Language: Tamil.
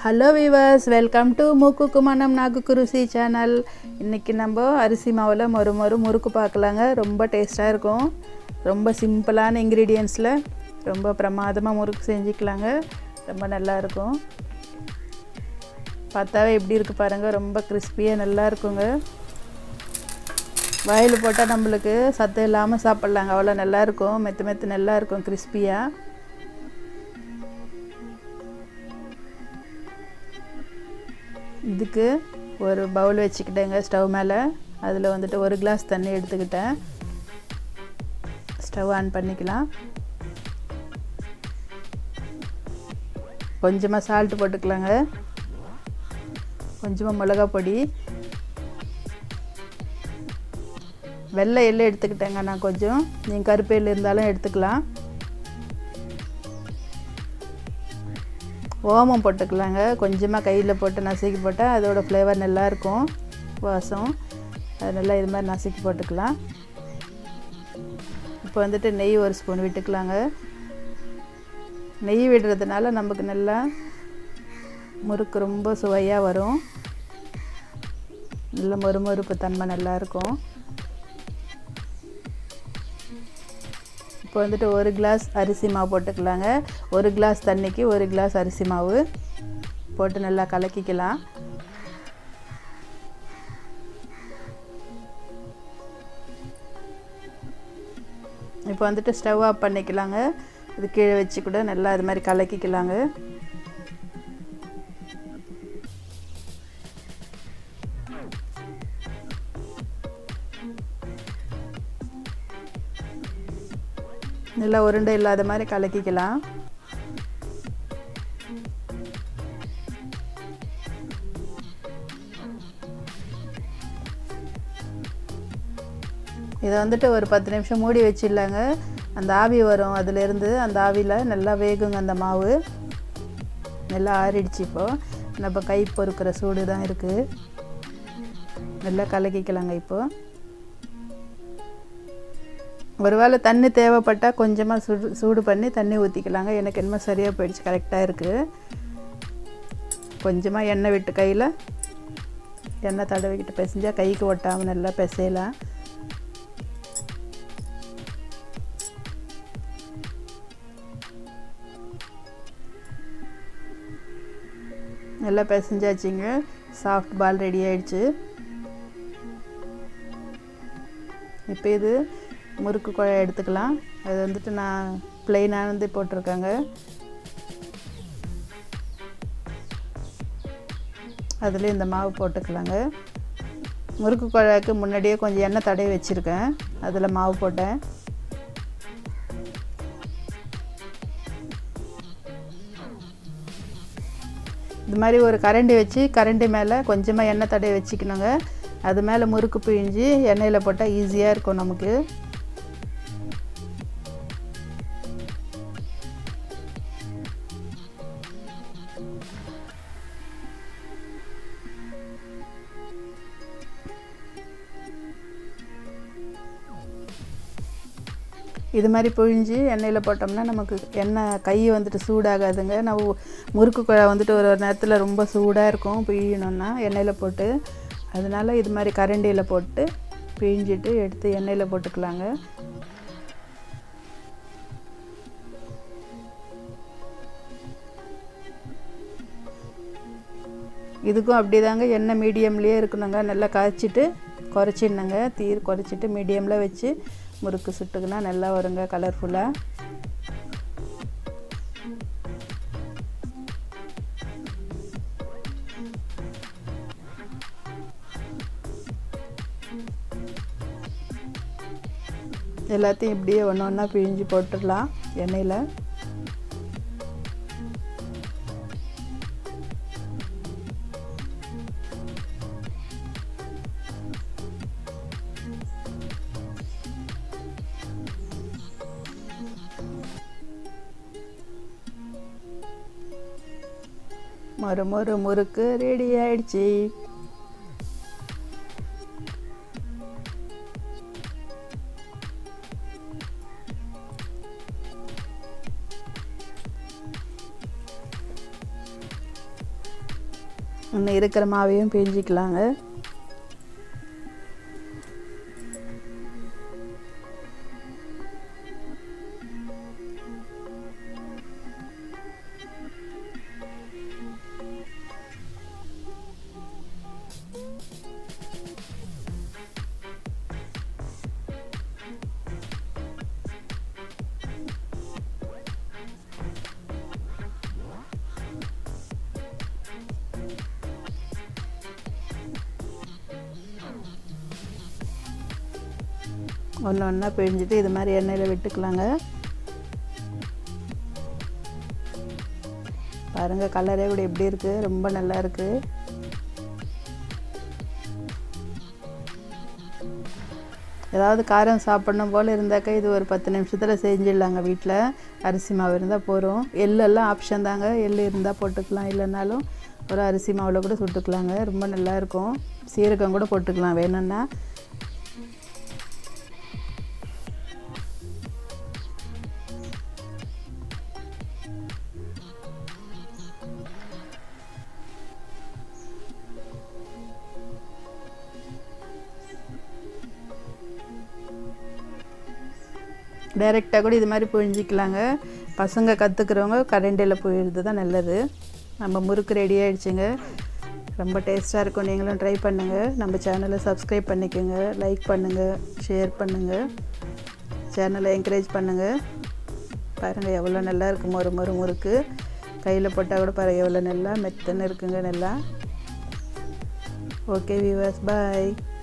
Hello viewers, welcome to Mukku Manam Naguku Rusi channel. இன்னைக்கு நம்ம அரிசி மாவுல மொறு முறுக்கு பார்க்கலாங்க. ரொம்ப டேஸ்டா இருக்கும். ரொம்ப சிம்பிளான ingredientsல ரொம்ப பிரமாதமா முறுக்கு செஞ்சிக்கலாங்க. ரொம்ப நல்லா இருக்கும். பார்த்தாவே எப்படி இருக்கு பாருங்க. ரொம்ப கிறிஸ்பியா நல்லா இருக்குங்க. வாயில போட்டா நமக்கு சத்தம் இல்லாம சாப்பிடலாங்க. அவ்வளவு நல்லா இருக்கும். மெத்து நல்லா இருக்கும் கிறிஸ்பியா. இதுக்கு ஒரு பவுல் வெச்சிட்டேங்க ஸ்டவ் மேல. அதுல வந்துட்டு ஒரு கிளாஸ் தண்ணி எடுத்துக்கிட்டேன். ஸ்டவ் ஆன் பண்ணிக்கலாம். கொஞ்சமா salt போட்டுக்கலாங்க. கொஞ்சமா மிளகாய் பொடி. வெள்ளை எள்ளு எடுத்துக்கிட்டேங்க நான் கொஞ்சம். நீங்க கருப்பு எள்ளு இருந்தாலும் எடுத்துக்கலாம். ஓமம் போட்டுக்கலாங்க. கொஞ்சமா கையில போட்டு நசுக்கி போட்டா அதோட ஃப்ளேவர் நல்லா இருக்கும். வாசம். அதனால இது மாதிரி நசுக்கி போட்டுக்கலாம். இப்போ வந்துட்டு நெய் ஒரு ஸ்பூன் விட்டுக்கலாங்க. நெய் விடுறதுனால நமக்கு நல்லா முறுக்கு ரொம்ப சுவையா வரும். நல்ல மொறுமொறுப்பு தன்மை நல்லா இருக்கும். இப்போ வந்துட்டு ஒரு கிளாஸ் அரிசி மாவு போட்டுக்கலாங்க. ஒரு கிளாஸ் தண்ணிக்கு ஒரு கிளாஸ் அரிசி மாவு போட்டு நல்லா கலக்கிக்கலாம். இப்போ வந்துட்டு ஸ்டவ் ஆஃப் பண்ணிக்கலாங்க. இது கீழே வச்சு கூட நல்லா இது மாதிரி கலக்கிக்கலாங்க. நல்லா உருண்டை இல்லாத மாதிரி கலக்கிக்கலாம். இத வந்துட்டு ஒரு 10 நிமிஷம் மூடி வச்சிடலாங்க. அந்த ஆவி வரும் அதில இருந்து அந்த ஆவில நல்லா வேகுங்க அந்த மாவு. நல்லா ஆறிடுச்சு இப்போ. நம்ம கை பொறுக்குற சூடு தான் இருக்கு. நல்லா கலக்கிக்கலாங்க இப்போ. ஒருவேளை தண்ணி தேவைப்பட்டா கொஞ்சமா சூடு பண்ணி தண்ணி ஊத்திக்கலாங்க. எனக்கு என்னமோ சரியா போயிடுச்சு. கரெக்ட்டா இருக்கு. கொஞ்சமா எண்ணெய் விட்டு கையில எண்ணெய் தடவிக்கிட்டு பிசைஞ்சா கைக்கு ஒட்டாம நல்லா பிசையலாம். நல்லா பிசைஞ்சாச்சுங்க. சாஃப்ட் பால் ரெடி ஆயிடுச்சு. இப்போ இது முறுக்கு குழாய் எடுத்துக்கலாம். அது வந்துட்டு நான் ப்ளைனா வந்து போட்டுருக்கேங்க. அதுல இந்த மாவு போட்டுக்கலாங்க. முறுக்கு குழாய்க்கு முன்னாடியே கொஞ்சம் எண்ணெய் தடவி வச்சிருக்கேன். அதுல மாவு போட்டேன். இது மாதிரி ஒரு கரண்டி வச்சு கரண்டி மேல கொஞ்சமா எண்ணெய் தடவி வச்சுக்கணுங்க. அது மேல முறுக்கு பிழிஞ்சி எண்ணெயில போட்டா ஈஸியா இருக்கும் நமக்கு. இது மாதிரி பிழிஞ்சி எண்ணெயில போட்டோம்னா நமக்கு எண்ணெய் கை வந்துட்டு சூடாகாதுங்க. நம்ம முறுக்கு குழாய் வந்துட்டு ஒரு நேரத்துல ரொம்ப சூடா இருக்கும் பிழியணும்னா எண்ணெயில போட்டு. அதனால இது மாதிரி கரண்டில போட்டு பிழிஞ்சிட்டு எடுத்து எண்ணெயில போட்டுக்கலாங்க. இதுக்கும் அப்படிதாங்க. எண்ணெய் மீடியம்லயே இருக்கணுங்க. நல்லா காய்ச்சிட்டு குறைச்சிடணுங்க. தீ குறைச்சிட்டு மீடியம்ல வச்சு முறுக்கு சுட்டுக்கினா நல்லா வருங்க கலர்ஃபுல்லா. எல்லாத்தையும் இப்படியே ஒண்ணா பிழிஞ்சு போட்டுடலாம் எண்ணெயில. மொறு முறுக்கு ரெடி ஆயிடுச்சு. இன்னும் இருக்கிற மாவையும் பிழிஞ்சிக்கலாங்க. ஒன்று ஒன்றா பிழிஞ்சிட்டு இது மாதிரி எண்ணெயில் விட்டுக்கலாங்க. பாருங்கள் கலரே கூட எப்படி இருக்குது, ரொம்ப நல்லா இருக்குது. ஏதாவது காரம் சாப்பிடணும் போல் இருந்தாக்கா இது ஒரு 10 நிமிஷத்தில் செஞ்சிடலாங்க. வீட்டில் அரிசி மாவு இருந்தால் போகிறோம். எள்ளெல்லாம் ஆப்ஷன் தாங்க, எள் இருந்தால் போட்டுக்கலாம், இல்லைனாலும் ஒரு அரிசி மாவில் கூட சுட்டுக்கலாங்க. ரொம்ப நல்லாயிருக்கும். சீரகம் கூட போட்டுக்கலாம் வேணும்னா. டைரெக்டாக கூட இது மாதிரி புழிஞ்சிக்கலாங்க. பசங்க கற்றுக்கிறவங்க கரண்டியில் புழிறது தான் நல்லது. நம்ம முறுக்கு ரெடி ஆகிடுச்சுங்க. ரொம்ப டேஸ்ட்டாக இருக்கும். நீங்களும் ட்ரை பண்ணுங்கள். நம்ம சேனலை சப்ஸ்கிரைப் பண்ணிக்கோங்க, லைக் பண்ணுங்கள், ஷேர் பண்ணுங்கள், சேனலை என்கரேஜ் பண்ணுங்கள். பாருங்கள் எவ்வளோ நல்லா இருக்கும் முறுக்கு. கையில் போட்டால் கூட பாருங்கள் எவ்வளோ நல்லா மெத்தன்னு இருக்குங்க நல்லா. ஓகே வியூவர்ஸ், பாய்.